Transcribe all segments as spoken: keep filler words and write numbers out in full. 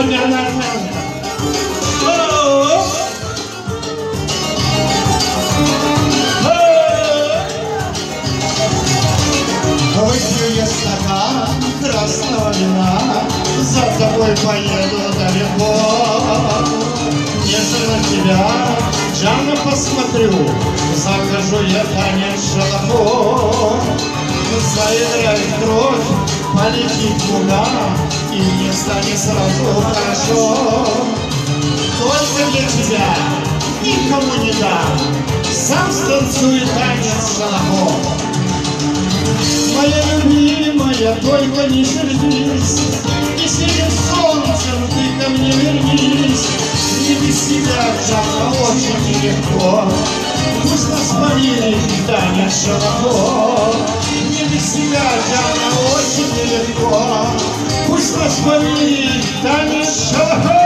гранатная. Выпью я стакан красного вина, за тобой поеду далеко. Нежно на тебя, Джана, посмотрю, закажу я танец шалахо. Заиграет кровь, полетит луна, и мне станет сразу хорошо. Только для тебя никому не дам, сам станцую танец шалахо. Моя любимая, только не сердись, и синим солнцем ты ко мне вернись. Не без тебя, Джана, очень нелегко, пусть нас помирит танец шалахо. Не без тебя, Джана, очень нелегко, пусть нас помирит танец шалахо.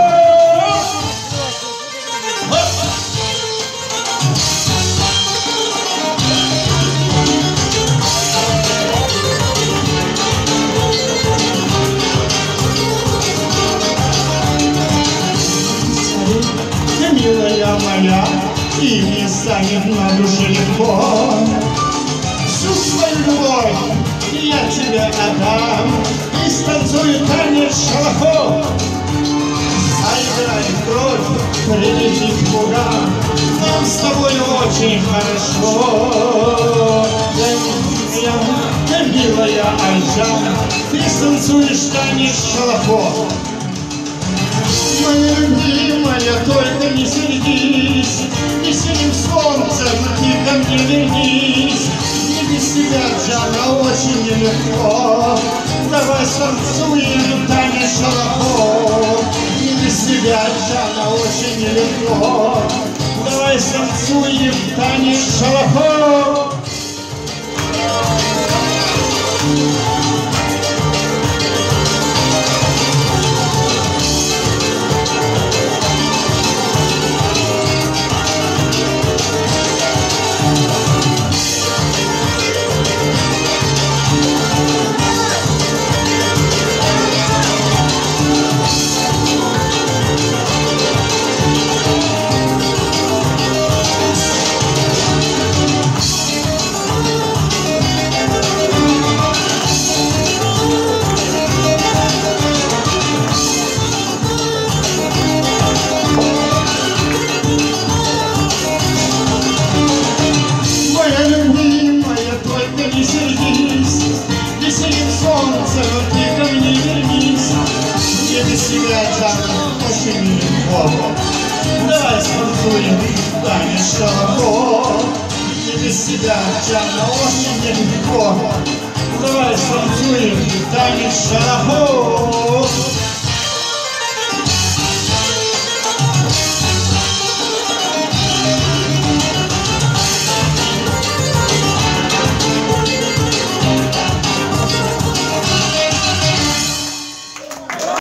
Милая моя, и мне станет на душе легко. Всю свою любовь я тебе отдам, и станцую танец шалахо. Заиграет кровь, прилетит луга, нам с тобой очень хорошо. Я, милая Айжан, ты станцуешь танец шалахо. Моя любимая, только не сердись, и синим солнцем ты ко мне вернись. Не без тебя, Джана, очень нелегко, давай станцуем танец шалахо. Не без тебя, Джана, очень нелегко, давай станцуем танец шалахо. Себя, Джана, очень нелегко, давай станцуем танец шалахо. Не без тебя, Джана, очень нелегко, давай станцуем танец шалахо.